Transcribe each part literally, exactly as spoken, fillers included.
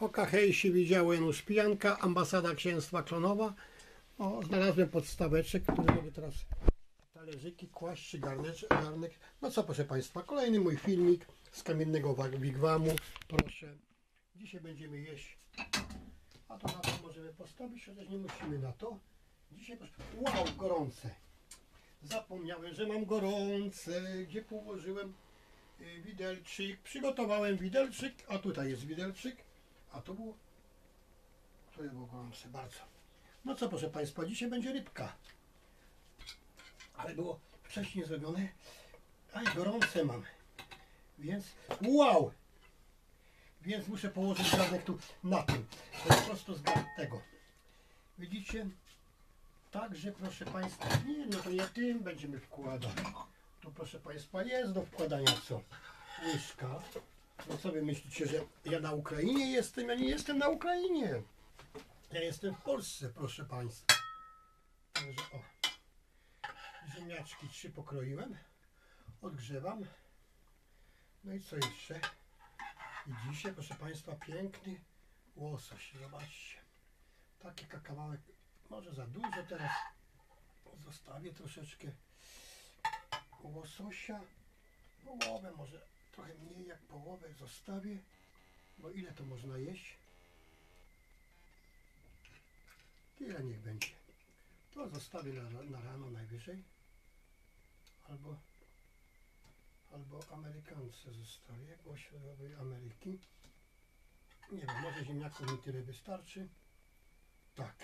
Hoka hej, się widziało Janusz Pijanka, ambasada Księstwa Klonowa. O, znalazłem podstaweczek, który mogę teraz talerzyki kłaść, czy garnek, garnek. No co, proszę Państwa, kolejny mój filmik z kamiennego wigwamu. Proszę, dzisiaj będziemy jeść, a to na to możemy postawić, chociaż nie musimy na to. Dzisiaj, proszę, wow, gorące. Zapomniałem, że mam gorące, gdzie położyłem widelczyk. Przygotowałem widelczyk, a tutaj jest widelczyk, a to było, to było gorące bardzo. No co, proszę Państwa, dzisiaj będzie rybka, ale było wcześniej zrobione, a i gorące mam, więc wow, więc muszę położyć garnek tu na tym, to jest prosto z tego, widzicie, także proszę Państwa, nie, no to nie tym będziemy wkładać, tu proszę Państwa jest do wkładania co, łyżka. No co wy myślicie, że ja na Ukrainie jestem? Ja nie jestem na Ukrainie. Ja jestem w Polsce, proszę Państwa. Także o, ziemniaczki trzy pokroiłem, odgrzewam. No i co jeszcze? I dzisiaj, proszę Państwa, piękny łosoś. Zobaczcie. Taki kawałek, może za dużo teraz. Zostawię troszeczkę łososia. Połowę, może trochę mniej jak połowę zostawię. Bo ile to można jeść? Tyle niech będzie. To zostawię na, na rano najwyżej. Albo albo Amerykance zostawię, bo środowej Ameryki. Nie wiem, może ziemniaków mi tyle wystarczy. Tak.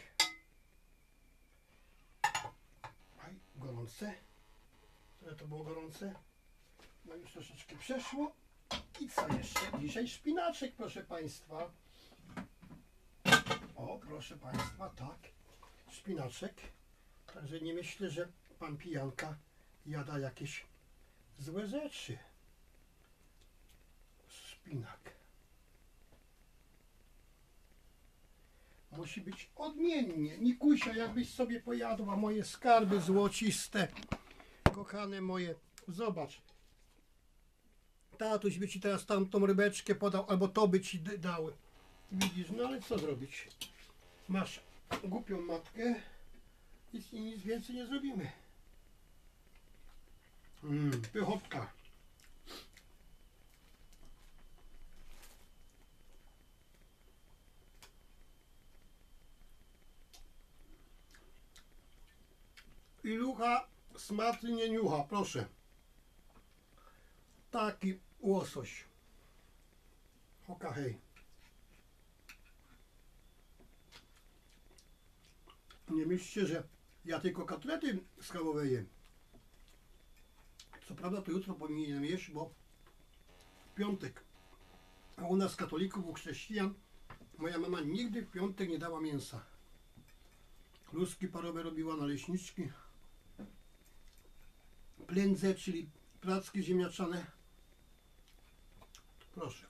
Aj, gorące. Tyle to było gorące. No już troszeczkę przeszło. I co jeszcze? Dzisiaj szpinaczek, proszę Państwa. O, proszę Państwa, tak. Szpinaczek. Także nie myślę, że pan Pijanka jada jakieś złe rzeczy. Szpinak. Musi być odmiennie. Nikusia, jakbyś sobie pojadła moje skarby złociste. Kochane moje. Zobacz. Tatuś by ci teraz tamtą rybeczkę podał, albo to by ci dał. Widzisz, no ale co zrobić? Masz głupią matkę i nic więcej nie zrobimy. Mmm, pychotka. Ilucha smaty nie niucha, proszę. Taki łosoś. Hoka hej. Nie myślcie, że ja tylko kotlety skałowe jem. Co prawda to jutro powinienem jeść, bo piątek. A u nas katolików, u chrześcijan, moja mama nigdy w piątek nie dała mięsa. Kluski parowe robiła, naleśniczki. Plędze, czyli placki ziemniaczane. Proszę.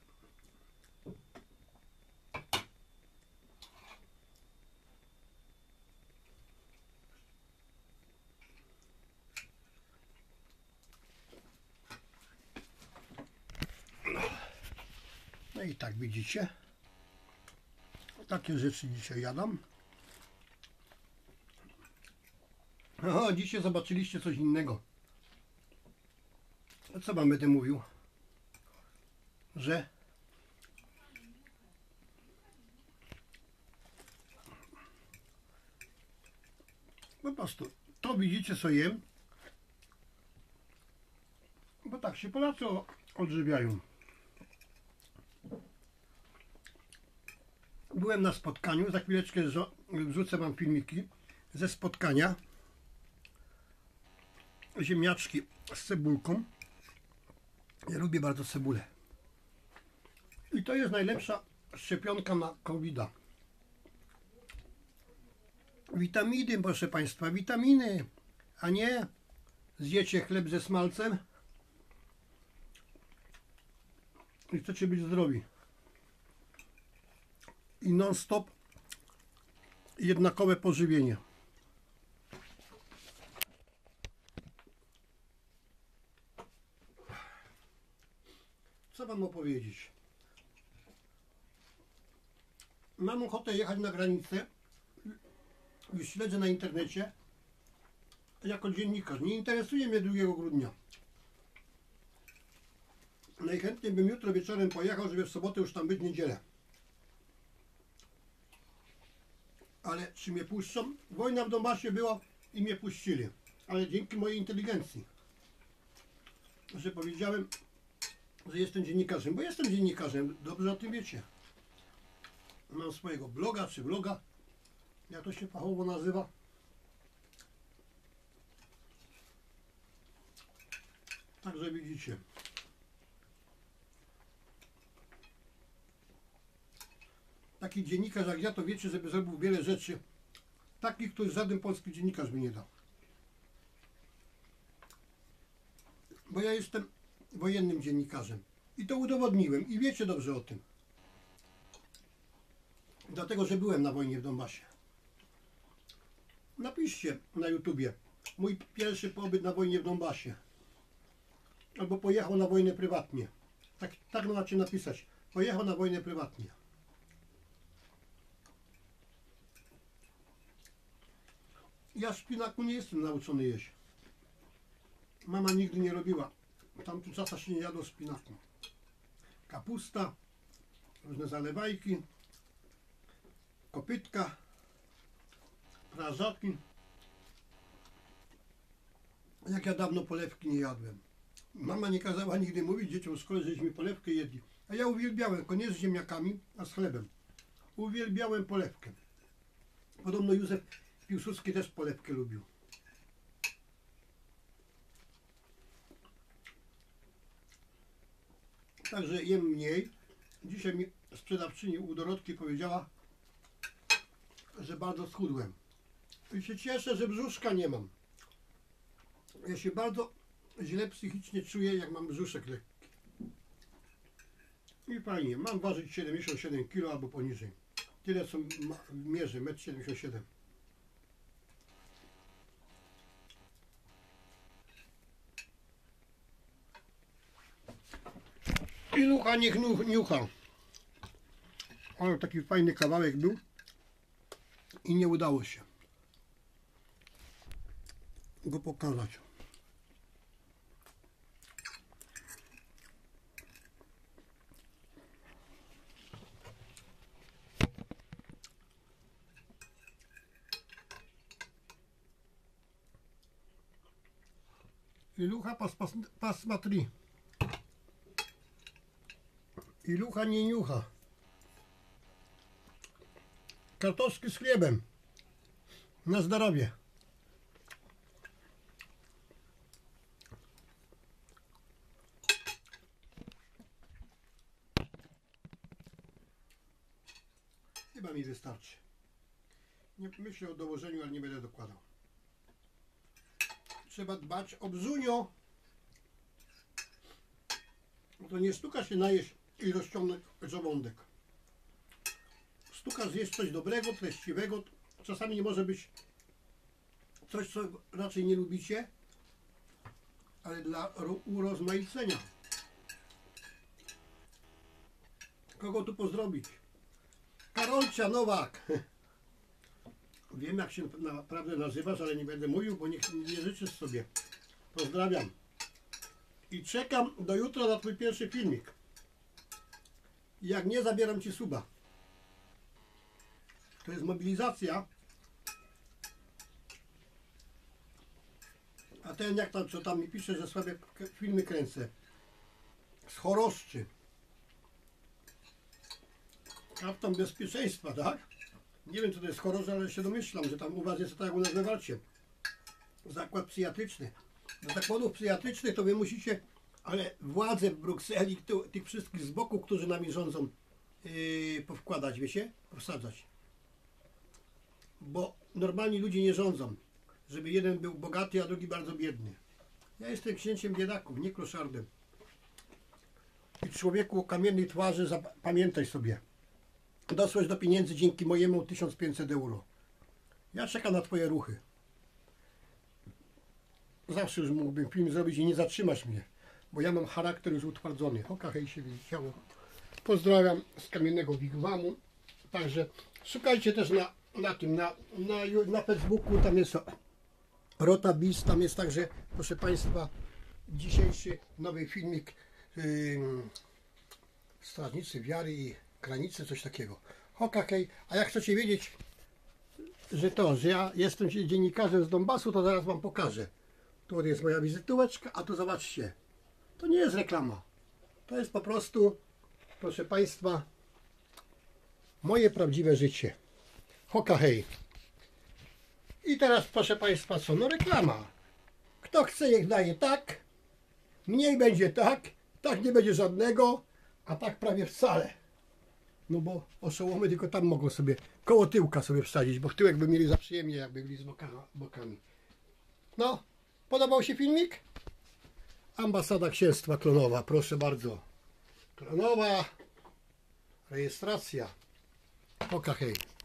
No i tak widzicie. Takie rzeczy dzisiaj jadam. O, dzisiaj zobaczyliście coś innego. Co wam będę mówił? Że po prostu to widzicie, co jem, bo tak się Polacy odżywiają. Byłem na spotkaniu, za chwileczkę wrzucę wam filmiki ze spotkania. Ziemniaczki z cebulką. Ja lubię bardzo cebulę. I to jest najlepsza szczepionka na kowida. Witaminy, proszę Państwa, witaminy, a nie zjecie chleb ze smalcem i chcecie być zdrowi. I non stop jednakowe pożywienie. Co wam opowiedzieć? mam ochotę jechać na granicę, już śledzę na internecie, jako dziennikarz. Nie interesuje mnie drugiego grudnia. Najchętniej bym jutro wieczorem pojechał, żeby w sobotę już tam być, niedzielę. Ale czy mnie puszczą? Wojna w Donbasie była i mnie puścili. Ale dzięki mojej inteligencji. Że powiedziałem, że jestem dziennikarzem. Bo jestem dziennikarzem, dobrze o tym wiecie. Mam swojego bloga czy vloga. Jak to się fachowo nazywa. Także widzicie. Taki dziennikarz jak ja, to wiecie, żeby zrobił wiele rzeczy takich, których żaden polski dziennikarz by nie dał. Bo ja jestem wojennym dziennikarzem i to udowodniłem i wiecie dobrze o tym. Dlatego, że byłem na wojnie w Donbasie. Napiszcie na YouTubie mój pierwszy pobyt na wojnie w Donbasie. Albo pojechał na wojnę prywatnie. Tak, tak macie napisać. Pojechał na wojnę prywatnie. Ja szpinaku nie jestem nauczony jeść. Mama nigdy nie robiła. W tamtym czasach się nie jadło szpinaku. Kapusta, różne zalewajki, kopytka, prażaki. Jak ja dawno polewki nie jadłem. Mama nie kazała nigdy mówić dzieciom w szkole, żeśmy polewkę jedli. A ja uwielbiałem, tylko nie z ziemniakami, a z chlebem. Uwielbiałem polewkę. Podobno Józef Piłsudski też polewkę lubił. Także jem mniej. Dzisiaj mi sprzedawczyni u Dorotki powiedziała, że bardzo schudłem. I się cieszę, że brzuszka nie mam. Ja się bardzo źle psychicznie czuję, jak mam brzuszek lekki. I fajnie, mam ważyć siedemdziesiąt siedem kilo albo poniżej. Tyle co mierzę, metr siedemdziesiąt siedem. I nucha niech niucha. Ale taki fajny kawałek był i nie udało się go pokazać. Ilucha pas, pas, pas matri. Ilucha nie niucha. Kartofski z chlebem. Na zdrowie. Chyba mi wystarczy. Nie myślę o dołożeniu, ale nie będę dokładał. Trzeba dbać o brzunio. To nie sztuka się najeść i rozciągnąć żołądek. Sztuka zjeść coś dobrego, treściwego. Czasami nie może być coś, co raczej nie lubicie, ale dla urozmaicenia. Kogo tu pozdrowić? Karolcia Nowak. Wiem, jak się naprawdę nazywasz, ale nie będę mówił, bo nie, nie życzysz sobie. Pozdrawiam. I czekam do jutra na twój pierwszy filmik. Jak nie, zabieram ci suba. To jest mobilizacja. A ten, jak tam, co tam mi pisze, że sobie filmy kręcę. Z Choroszczy. Karton bezpieczeństwa, tak? Nie wiem, co to jest Choroszcz, ale się domyślam, że tam u was jest tak, jak u nas we Warcie. Zakład psychiatryczny. Do zakładów psychiatrycznych to wy musicie, ale władze w Brukseli, tu, tych wszystkich z boku, którzy nami rządzą, yy, powkładać, wiecie? Powsadzać. Bo normalni ludzie nie rządzą. Żeby jeden był bogaty, a drugi bardzo biedny. Ja jestem księciem biedaków, nie kloszardem. I człowieku o kamiennej twarzy, pamiętaj sobie. Doszłeś do pieniędzy dzięki mojemu tysiąc pięćset euro. Ja czekam na twoje ruchy. Zawsze już mógłbym film zrobić i nie zatrzymasz mnie. Bo ja mam charakter już utwardzony. Hoka, hej się widziało. Pozdrawiam z kamiennego wigwamu. Także szukajcie też na, na tym, na, na, na Facebooku, tam jest Rotabis, tam jest także, proszę Państwa, dzisiejszy nowy filmik yy, Strażnicy Wiary i Granicy, coś takiego. Okej, a jak chcecie wiedzieć, że to, że ja jestem dziennikarzem z Donbasu, to zaraz Wam pokażę. Tu jest moja wizytóweczka, a tu zobaczcie, to nie jest reklama. To jest po prostu, proszę Państwa, moje prawdziwe życie. Hoka hej. I teraz, proszę Państwa, co? No reklama. Kto chce, niech daje tak. Mniej będzie tak. Tak nie będzie żadnego. A tak prawie wcale. No bo oszołomy tylko tam mogą sobie koło tyłka sobie wsadzić, bo w tyłek by mieli za przyjemnie, jakby byli z boka, bokami. No, podobał się filmik? Ambasada Księstwa Klonowa, proszę bardzo. Klonowa rejestracja. Oka hej.